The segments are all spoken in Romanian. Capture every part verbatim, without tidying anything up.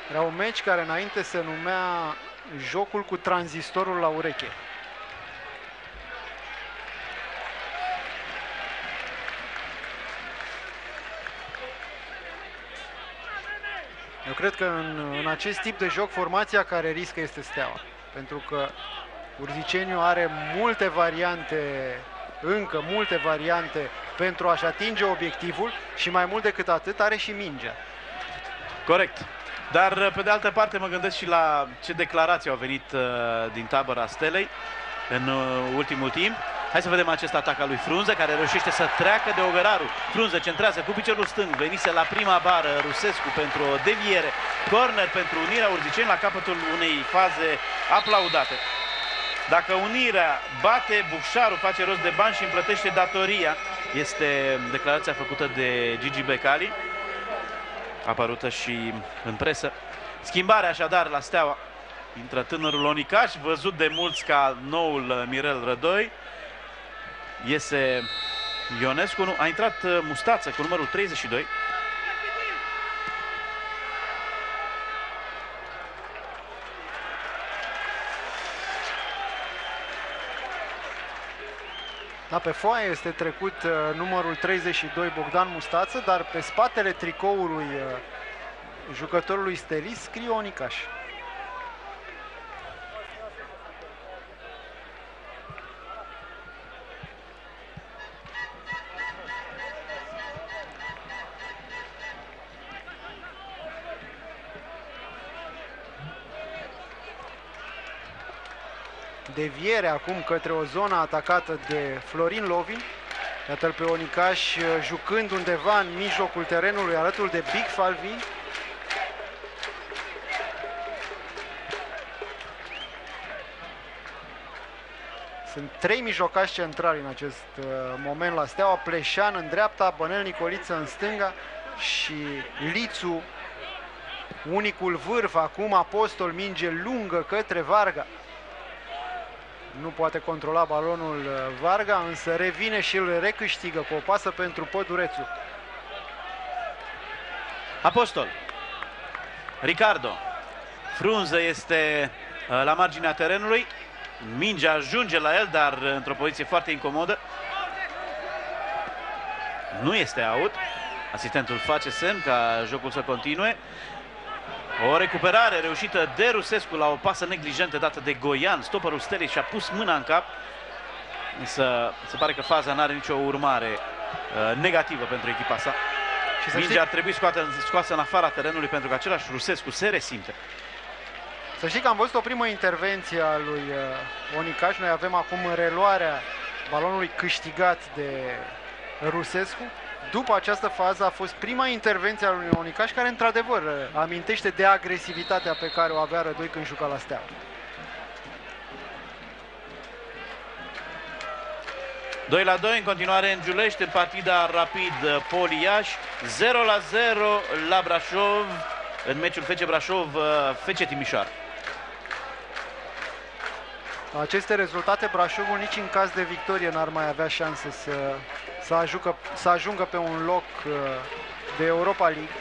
Era un meci care înainte se numea jocul cu tranzistorul la ureche. Eu cred că în, în acest tip de joc formația care riscă este Steaua. Pentru că Urziceniu are multe variante, încă multe variante pentru a-și atinge obiectivul și mai mult decât atât are și mingea. Corect. Dar pe de altă parte mă gândesc și la ce declarații au venit uh, din tabăra Stelei în uh, ultimul timp. Hai să vedem acest atac al lui Frunză, care reușește să treacă de Ogăraru. Frunză centrează cu piciorul stâng, venise la prima bară Rusescu pentru o deviere. Corner pentru Unirea Urziceni la capătul unei faze aplaudate. Dacă Unirea bate, Bucșaru face rost de bani și îmi plătește datoria. Este declarația făcută de Gigi Becali, apărută și în presă. Schimbare așadar la Steaua. Intră tânărul Onicaș, văzut de mulți ca noul Mirel Rădoi. Iese Ionescu, a intrat Mustață cu numărul treizeci și doi. Da, pe foaie este trecut uh, numărul treizeci și doi Bogdan Mustață, dar pe spatele tricoului uh, jucătorului stelist scrie Onicaș. Deviere acum către o zonă atacată de Florin Lovin. Iată-l pe Onicaș jucând undeva în mijlocul terenului alături de Big Falvi. Sunt trei mijlocași centrali în acest uh, moment la Steaua. Pleșan în dreapta, Bănel Nicoliță în stânga și Lițu, unicul vârf. Acum Apostol, minge lungă către Varga. Nu poate controla balonul Varga, însă revine și îl recâștigă cu o pasă pentru Pădurețu. Apostol. Ricardo. Frunză este la marginea terenului. Mingea ajunge la el, dar într-o poziție foarte incomodă. Nu este out. Asistentul face semn ca jocul să continue. O recuperare reușită de Rusescu la o pasă neglijentă dată de Goian. Stopperul Stelei și-a pus mâna în cap. Însă se pare că faza nu are nicio urmare uh, negativă pentru echipa sa. Și mingea ar trebui scoată, scoasă în afara terenului pentru că același Rusescu se resimte. Să știi că am văzut o primă intervenție a lui uh, Onicaș. Noi avem acum reluarea balonului câștigat de Rusescu. După această fază a fost prima intervenție a lui Onicaș, care într-adevăr amintește de agresivitatea pe care o avea Rădoi când juca la Steaua. doi la doi în continuare în Giulești, în partida Rapid Poliaș. zero la zero la Brașov, în meciul F C Brașov F C Timișoara. Aceste rezultate, Brașovul nici în caz de victorie n-ar mai avea șanse să, să, ajungă, să ajungă pe un loc de Europa League.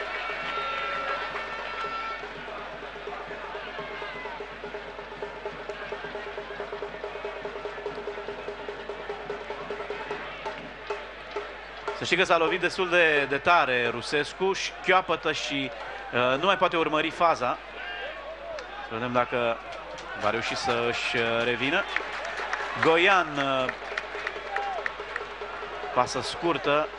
Să știi că s-a lovit destul de, de tare Rusescu, și chioapătă și uh, nu mai poate urmări faza. Să vedem dacă va reuși să își revină. Goian, uh, pasă scurtă.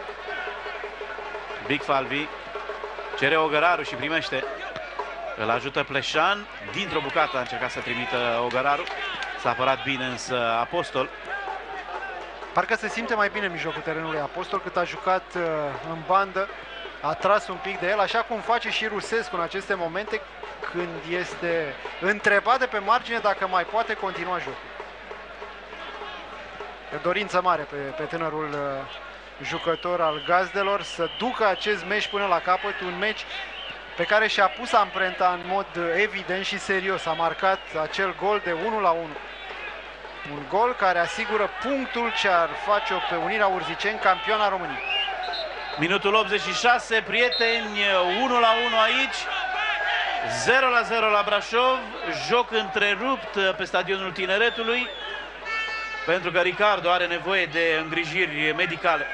Big Falvi cere Ogăraru și primește. Îl ajută Pleșan. Dintr-o bucată a încercat să trimită Ogăraru. S-a apărat bine însă Apostol. Parcă se simte mai bine în mijlocul terenului Apostol, cât a jucat uh, în bandă, a tras un pic de el, așa cum face și Rusescu în aceste momente, când este întrebat de pe margine dacă mai poate continua jocul. E dorință mare pe, pe tânărul uh, jucător al gazdelor să ducă acest meci până la capăt, un meci pe care și-a pus amprenta în mod evident și serios. A marcat acel gol de unu la unu. Un gol care asigură punctul ce ar face-o pe Unirea Urziceni campioana României. Minutul optzeci și șase, prieteni, unu la unu aici. zero la zero la Brașov, joc întrerupt pe stadionul Tineretului, pentru că Ricardo are nevoie de îngrijiri medicale.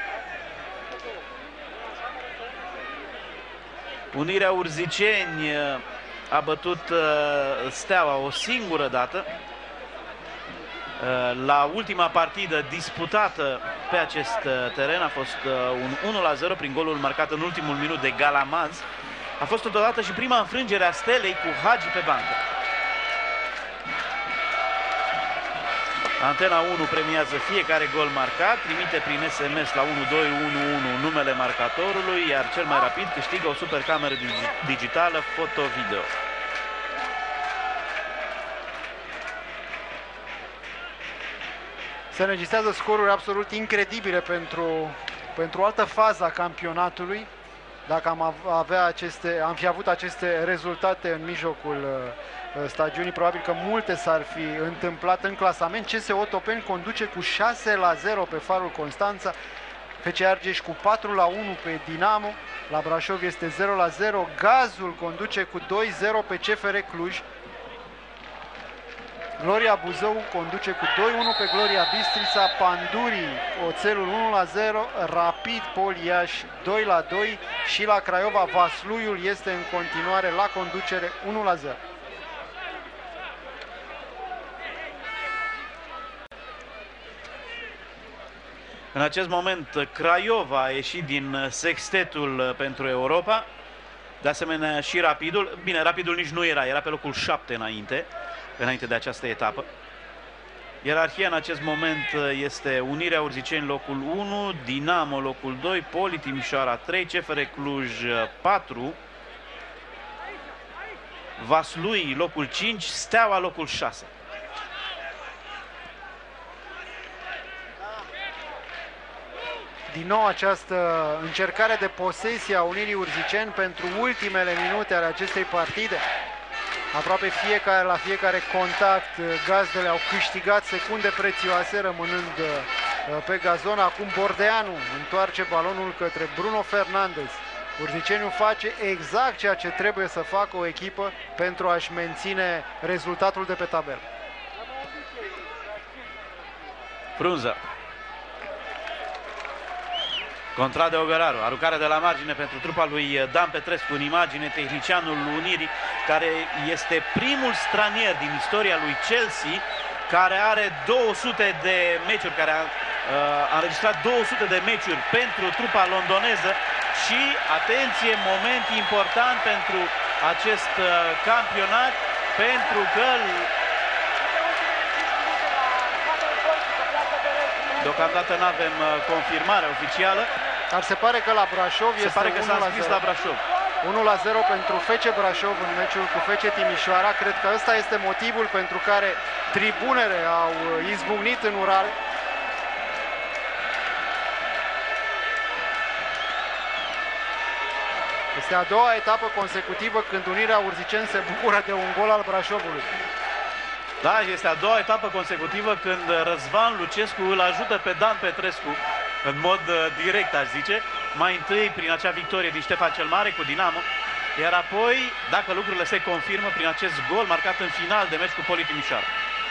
Unirea Urziceni a bătut Steaua o singură dată la ultima partidă disputată pe acest teren. A fost un unu la zero prin golul marcat în ultimul minut de Galamaz. A fost totodată și prima înfrângere a Stelei cu Hagi pe bancă. Antena unu premiază fiecare gol marcat, trimite prin S M S la unu doi unu unu numele marcatorului, iar cel mai rapid câștigă o supercameră digitală foto-video. Se înregistrează scoruri absolut incredibile pentru, pentru o altă fază a campionatului. Dacă am, avea aceste, am fi avut aceste rezultate în mijlocul uh, stagiunii, probabil că multe s-ar fi întâmplat în clasament. C S Otopeni conduce cu șase la zero pe Farul Constanța, F C Argeș cu patru la unu pe Dinamo, la Brașov este zero la zero, Gazul conduce cu doi zero pe C F R Cluj, Gloria Buzău conduce cu doi unu pe Gloria Bistrița, Pandurii Oțelul unu la zero, Rapid Pol Iași doi la doi și la Craiova Vasluiul este în continuare la conducere unu la zero. În acest moment Craiova a ieșit din sextetul pentru Europa, de asemenea și Rapidul. Bine, Rapidul nici nu era, era pe locul șapte înainte. înainte de această etapă. Ierarhia în acest moment este Unirea Urziceni locul unu, Dinamo locul doi, Poli Timișoara trei, C F R Cluj patru, Vaslui locul cinci, Steaua locul șase. Din nou această încercare de posesie a Unirii Urziceni pentru ultimele minute ale acestei partide. Aproape fiecare, la fiecare contact, gazdele au câștigat secunde prețioase rămânând pe gazon. Acum Bordeanu întoarce balonul către Bruno Fernandez. Urziceniu face exact ceea ce trebuie să facă o echipă pentru a-și menține rezultatul de pe tabelă. Frunză. Contra de Ogăraru, aruncare de la margine pentru trupa lui Dan Petrescu în imagine, tehnicianul Unirii, care este primul stranier din istoria lui Chelsea care are două sute de meciuri, care a, a înregistrat două sute de meciuri pentru trupa londoneză și, atenție, moment important pentru acest uh, campionat, pentru că deocamdată nu avem uh, confirmare oficială. Dar se pare că la Brașov se este pare că s-a înscris la Brașov. unu la zero pentru F C Brașov în meciul cu F C Timișoara. Cred că ăsta este motivul pentru care tribunele au izbucnit în ural. Este a doua etapă consecutivă când Unirea Urziceni se bucură de un gol al Brașovului. Da, este a doua etapă consecutivă când Răzvan Lucescu îl ajută pe Dan Petrescu în mod direct, aș zice. Mai întâi prin acea victorie din Ștefan cel Mare cu Dinamo, iar apoi, dacă lucrurile se confirmă, prin acest gol marcat în final de meci cu Poli Timișoara.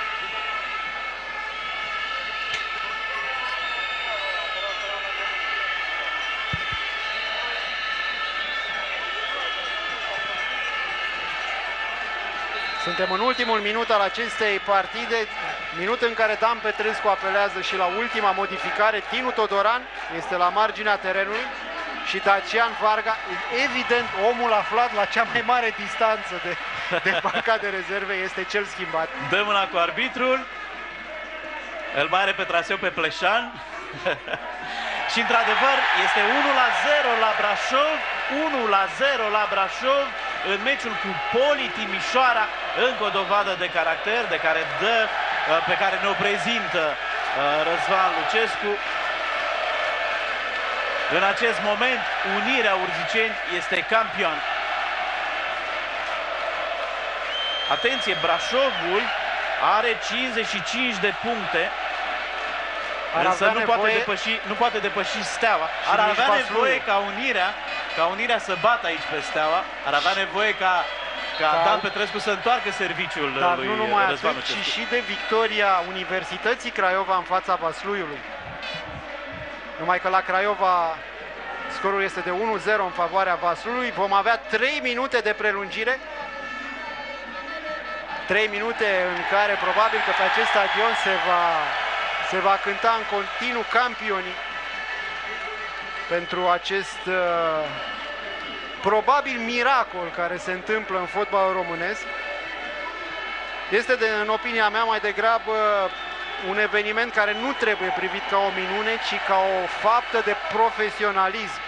Suntem în ultimul minut al acestei partide, minut în care Dan Petrescu apelează și la ultima modificare. Tinu Todoran este la marginea terenului și Dacian Varga, evident omul aflat la cea mai mare distanță de, de banca de rezerve, este cel schimbat. Dă mâna cu arbitrul, îl mai are pe traseu pe Pleșan. Și într-adevăr este unu la zero la Brașov, unu la zero la Brașov în meciul cu Poli Timișoara. Încă o dovadă de caracter de care dă, pe care ne-o prezintă Răzvan Lucescu. În acest moment Unirea Urziceni este campion. Atenție, Brașovul are cincizeci și cinci de puncte. Ar însă nu, nevoie... poate depăși, nu poate depăși Steaua. Ar avea nevoie ca Unirea, ca Unirea să bată aici pe Steaua. Ar avea nevoie ca ca da. Dan Petrescu să întoarcă serviciul Dar lui nu numai Răzvan atât, Lucescu. ci și de victoria Universității Craiova în fața Vasluiului. Numai că la Craiova scorul este de unu zero în favoarea Vaslui. Vom avea trei minute de prelungire. trei minute în care probabil că pe acest stadion se va, se va cânta în continuu campionii pentru acest uh, probabil miracol care se întâmplă în fotbalul românesc. Este, de, în opinia mea, mai degrabă un eveniment care nu trebuie privit ca o minune, ci ca o faptă de profesionalism.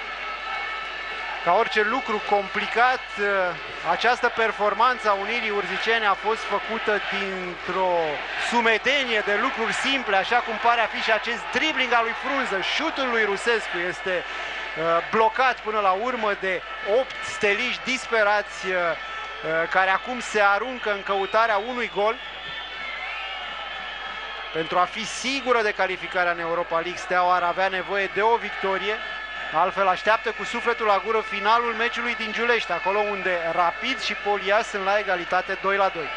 Ca orice lucru complicat, această performanță a Unirii Urziceni a fost făcută dintr-o sumedenie de lucruri simple, așa cum pare a fi și acest dribbling al lui Frunză. Șutul lui Rusescu este blocat până la urmă de opt steliști disperați care acum se aruncă în căutarea unui gol. Pentru a fi sigură de calificarea în Europa League, Steaua ar avea nevoie de o victorie. Altfel așteaptă cu sufletul la gură finalul meciului din Giulești, acolo unde Rapid și Polias sunt la egalitate doi la doi.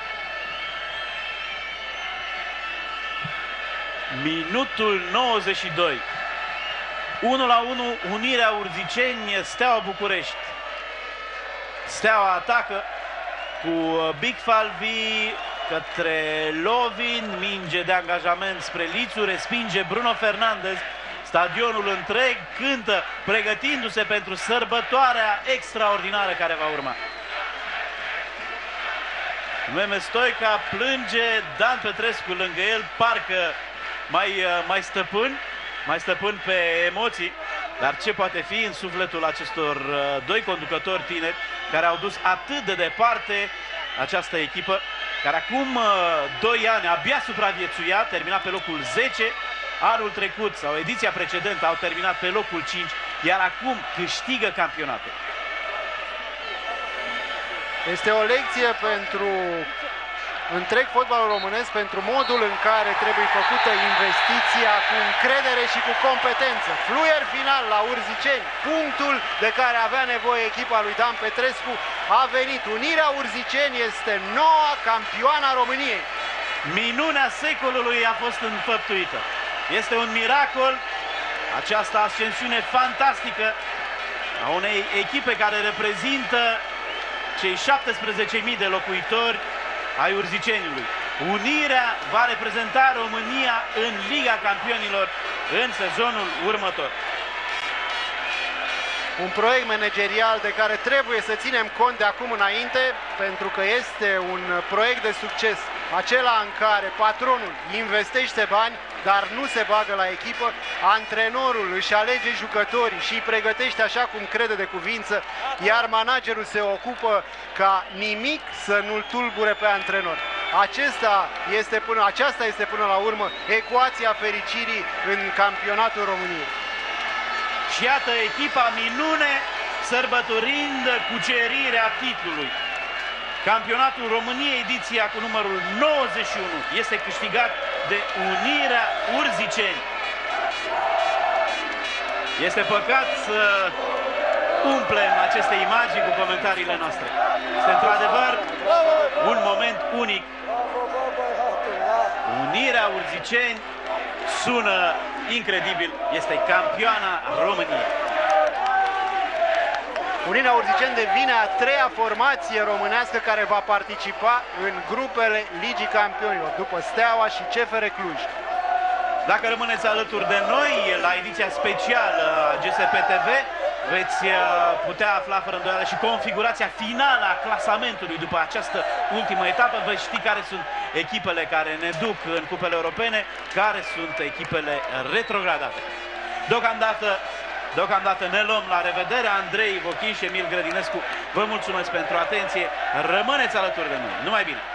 Minutul nouăzeci și doi. unu la unu, Unirea Urziceni, Steaua București. Steaua atacă cu Big Falvi către Lovin, minge de angajament spre Lițu, respinge Bruno Fernandez. Stadionul întreg cântă, pregătindu-se pentru sărbătoarea extraordinară care va urma. Meme Stoica plânge, Dan Petrescu lângă el, parcă mai, mai stăpân, mai stăpân pe emoții. Dar ce poate fi în sufletul acestor doi conducători tineri care au dus atât de departe această echipă, care acum doi ani abia supraviețuia, termina pe locul zece, anul trecut sau ediția precedentă au terminat pe locul cinci, iar acum câștigă campionatul. Este o lecție pentru întreg fotbalul românesc, pentru modul în care trebuie făcută investiția cu încredere și cu competență. Fluier final la Urziceni, punctul de care avea nevoie echipa lui Dan Petrescu a venit. Unirea Urziceni este noua campioană a României. Minunea secolului a fost înfăptuită. Este un miracol, această ascensiune fantastică a unei echipe care reprezintă cei șaptesprezece mii de locuitori ai Urziceniului. Unirea va reprezenta România în Liga Campionilor în sezonul următor. Un proiect managerial de care trebuie să ținem cont de acum înainte, pentru că este un proiect de succes, acela în care patronul investește bani, dar nu se bagă la echipă, antrenorul își alege jucătorii și îi pregătește așa cum crede de cuvință, iar managerul se ocupă ca nimic să nu-l tulbure pe antrenor. Acesta este până, aceasta este până la urmă ecuația fericirii în campionatul României. Și iată echipa minune sărbătorind cucerirea titlului. Campionatul României, ediția cu numărul nouăzeci și unu, este câștigat de Unirea Urziceni. Este păcat să umplem aceste imagini cu comentariile noastre. Este într-adevăr un moment unic. Unirea Urziceni sună incredibil, este campioana României. Unirea Urziceni devine a treia formație românească care va participa în grupele Ligii Campionilor, după Steaua și C F R Cluj. Dacă rămâneți alături de noi la ediția specială a G S P T V, veți putea afla fără îndoială și configurația finală a clasamentului după această ultimă etapă. Veți ști care sunt echipele care ne duc în cupele europene, care sunt echipele retrogradate. Deocamdată, deocamdată ne luăm la revedere. Andrei Vochin și Emil Grădinescu, vă mulțumesc pentru atenție. Rămâneți alături de noi. Numai bine!